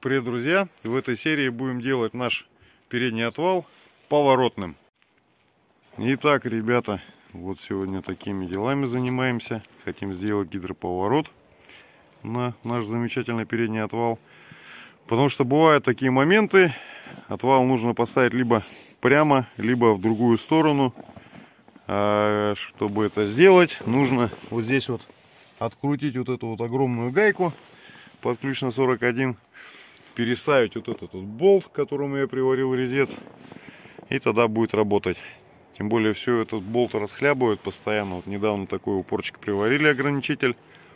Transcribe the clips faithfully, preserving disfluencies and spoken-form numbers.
Привет, друзья! В этой серии будем делать наш передний отвал поворотным. Итак, ребята, вот сегодня такими делами занимаемся. Хотим сделать гидроповорот на наш замечательный передний отвал. Потому что бывают такие моменты, отвал нужно поставить либо прямо, либо в другую сторону. А чтобы это сделать, нужно вот здесь вот открутить вот эту вот огромную гайку под ключ на сорок один, переставить вот этот вот болт, к которому я приварил резец, и тогда будет работать. Тем более все этот болт расхлябывает постоянно. Вот недавно такой упорчик приварили, ограничитель,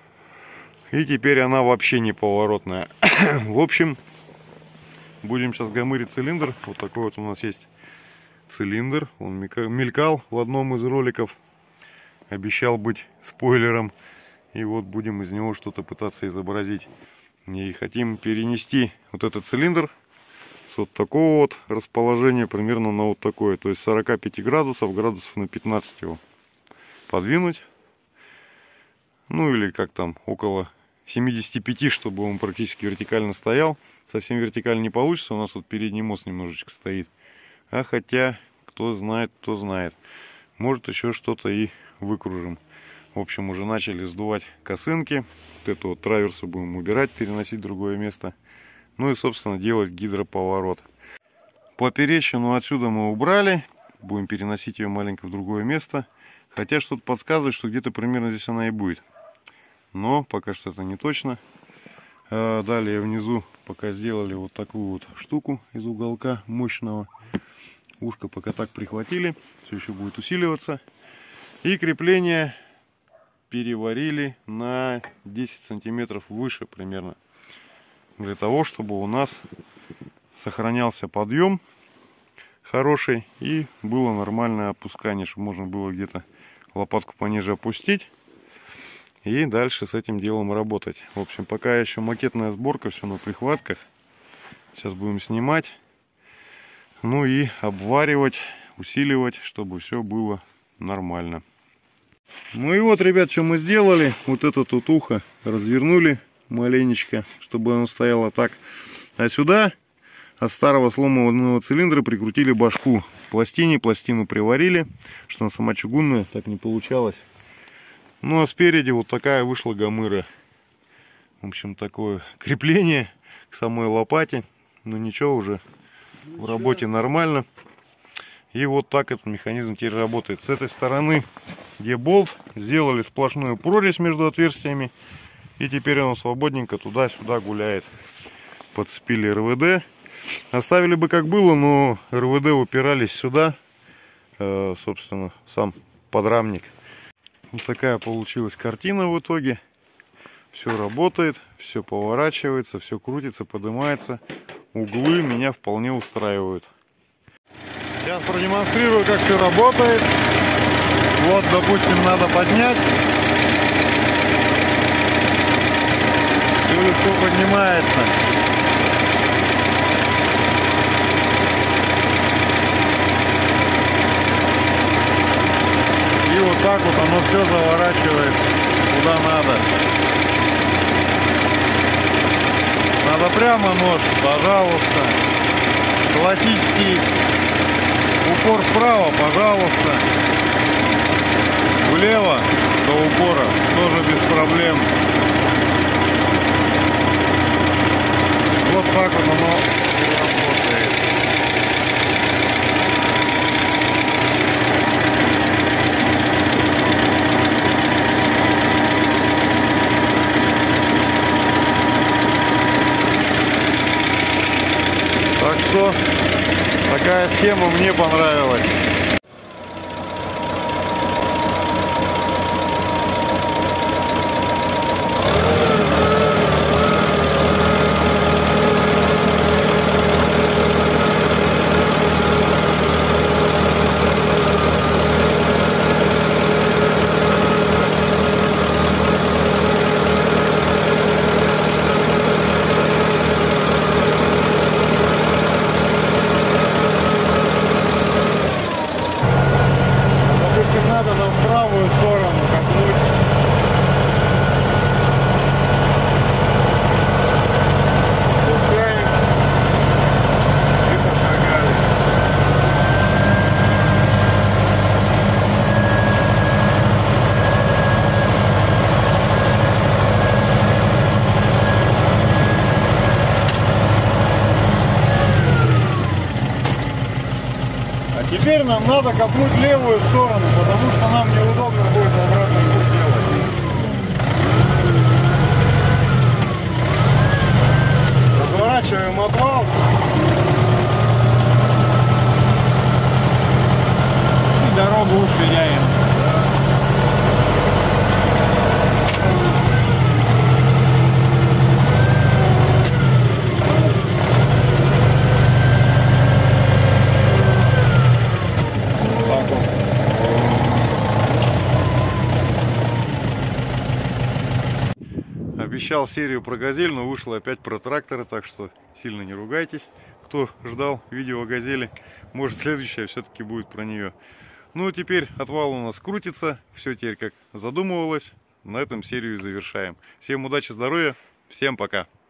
и теперь она вообще не поворотная. В общем, будем сейчас гомырить цилиндр. Вот такой вот у нас есть цилиндр. Он мелькал в одном из роликов, обещал быть спойлером. И вот будем из него что-то пытаться изобразить. И хотим перенести вот этот цилиндр с вот такого вот расположения примерно на вот такое. То есть сорок пять градусов, градусов на пятнадцать его подвинуть. Ну или как там, около семидесяти пяти, чтобы он практически вертикально стоял. Совсем вертикально не получится, у нас вот передний мост немножечко стоит. А хотя, кто знает, кто знает. Может еще что-то и выкружим. В общем, уже начали сдувать косынки. Вот эту вот траверсу будем убирать, переносить в другое место. Ну и, собственно, делать гидроповорот. Поперечину отсюда мы убрали. Будем переносить ее маленько в другое место. Хотя что-то подсказывает, что где-то примерно здесь она и будет. Но пока что это не точно. Далее внизу пока сделали вот такую вот штуку из уголка мощного. Ушко пока так прихватили. Все еще будет усиливаться. И крепление переварили на десять сантиметров выше примерно. Для того, чтобы у нас сохранялся подъем хороший и было нормальное опускание, чтобы можно было где-то лопатку пониже опустить и дальше с этим делом работать. В общем, пока еще макетная сборка, все на прихватках. Сейчас будем снимать, ну и обваривать, усиливать, чтобы все было нормально. Ну и вот, ребят, что мы сделали. Вот это тут ухо развернули маленечко, чтобы оно стояло так. А сюда от старого сломанного цилиндра прикрутили башку к пластине. Пластину приварили, что она сама чугунная, так не получалось. Ну а спереди вот такая вышла гомыра. В общем, такое крепление к самой лопате. Но ничего, уже в работе нормально. И вот так этот механизм теперь работает. С этой стороны, где болт, сделали сплошную прорезь между отверстиями. И теперь он свободненько туда-сюда гуляет. Подцепили эр вэ дэ. Оставили бы как было, но эр вэ дэ упирались сюда. Э, собственно, сам подрамник. Вот такая получилась картина в итоге. Все работает, все поворачивается, все крутится, поднимается. Углы меня вполне устраивают. Сейчас продемонстрирую, как все работает. Вот, допустим, надо поднять. И легко поднимается. И вот так вот оно все заворачивает куда надо. Надо прямо нож, пожалуйста. Классический упор вправо, пожалуйста. Влево до упора тоже без проблем. Вот так вот оно работает. Так что такая схема мне понравилась. теперь нам надо копнуть в левую сторону, потому что нам неудобно будет обратный путь делать. Разворачиваем отвал. И дорогу уширяем. Обещал серию про газель, но вышло опять про тракторы, так что сильно не ругайтесь, кто ждал видео о газели. Может, следующее все-таки будет про нее. Ну, а теперь отвал у нас крутится, все теперь как задумывалось. На этом серию завершаем. Всем удачи, здоровья, всем пока!